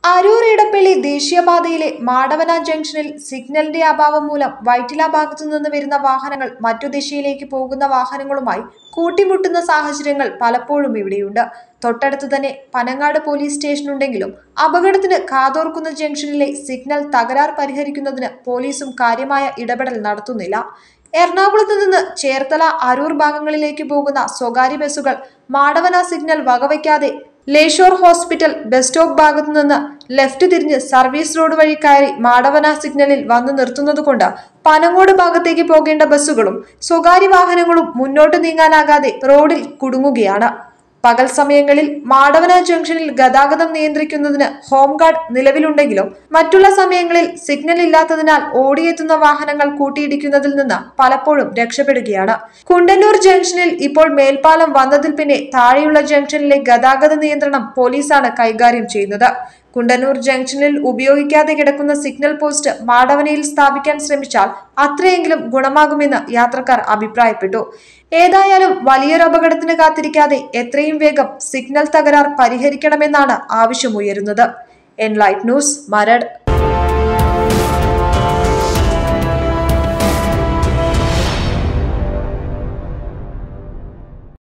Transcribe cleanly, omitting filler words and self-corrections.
അരൂർ ഇടപ്പള്ളി ദേശീയപാതയിലെ മാടവന ജംഗ്ഷനിൽ സിഗ്നലിന്റെ അഭാവം മൂലം വൈറ്റില ഭാഗത്തു നിന്ന് വരുന്ന വാഹനങ്ങൾ മറ്റു ദിശയിലേക്ക് പോകുന്ന വാഹനങ്ങളുമായി കൂട്ടിമുട്ടുന്ന സാഹചര്യങ്ങൾ പലപ്പോഴും ഇവിടെയുണ്ട്. തൊട്ടടുത്ത് തന്നെ പനങ്ങാട് പോലീസ് സ്റ്റേഷൻ ഉണ്ടെങ്കിലും അപകടത്തിന് കാതോർക്കുന്ന ജംഗ്ഷനിലെ സിഗ്നൽ തകരാർ പരിഹരിക്കുന്നതിന് പോലീസും കാര്യമായ ഇടപെടൽ നടത്തുന്നില്ല. എറണാകുളത്ത് നിന്ന് ചേർത്തല, അരൂർ ഭാഗങ്ങളിലേക്ക് പോകുന്ന സ്വകാര്യ ബസ്സുകൾ മാടവന സിഗ്നൽ വകവയ്ക്കാതെ ലേഷോർ ഹോസ്പിറ്റൽ ബസ് സ്റ്റോപ്പ് ഭാഗത്തു നിന്ന് ലെഫ്റ്റ് തിരിഞ്ഞ് സർവീസ് റോഡ് വഴി കയറി മാടവന സിഗ്നലിൽ വന്നു നിർത്തുന്നതുകൊണ്ട് പനങ്ങോട് ഭാഗത്തേക്ക് പോകേണ്ട ബസ്സുകളും സ്വകാര്യ വാഹനങ്ങളും മുന്നോട്ട് നീങ്ങാനാകാതെ റോഡിൽ കുടുങ്ങുകയാണ്. പകൽ സമയങ്ങളിൽ മാടവന ജംഗ്ഷനിൽ ഗതാഗതം നിയന്ത്രിക്കുന്നതിന് ഹോംഗാർഡ് നിലവിലുണ്ടെങ്കിലും മറ്റുള്ള സമയങ്ങളിൽ സിഗ്നൽ ഇല്ലാത്തതിനാൽ ഓടിയെത്തുന്ന വാഹനങ്ങൾ കൂട്ടിയിടിക്കുന്നതിൽ നിന്ന് പലപ്പോഴും രക്ഷപ്പെടുകയാണ്. കുണ്ടന്നൂർ ജംഗ്ഷനിൽ ഇപ്പോൾ മേൽപ്പാലം വന്നതിൽ പിന്നെ താഴെയുള്ള ജംഗ്ഷനിലെ ഗതാഗത നിയന്ത്രണം പോലീസാണ് കൈകാര്യം ചെയ്യുന്നത്. കുണ്ടന്നൂർ ജംഗ്ഷനിൽ ഉപയോഗിക്കാതെ കിടക്കുന്ന സിഗ്നൽ പോസ്റ്റ് മാടവനയിൽ സ്ഥാപിക്കാൻ ശ്രമിച്ചാൽ അത്രയെങ്കിലും ഗുണമാകുമെന്ന് യാത്രക്കാർ അഭിപ്രായപ്പെട്ടു. ഏതായാലും വലിയൊരു അപകടത്തിന് കാത്തിരിക്കാതെ എത്രയും വേഗം സിഗ്നൽ തകരാർ പരിഹരിക്കണമെന്നാണ് ആവശ്യമുയരുന്നത്. Enlight news, Maradu.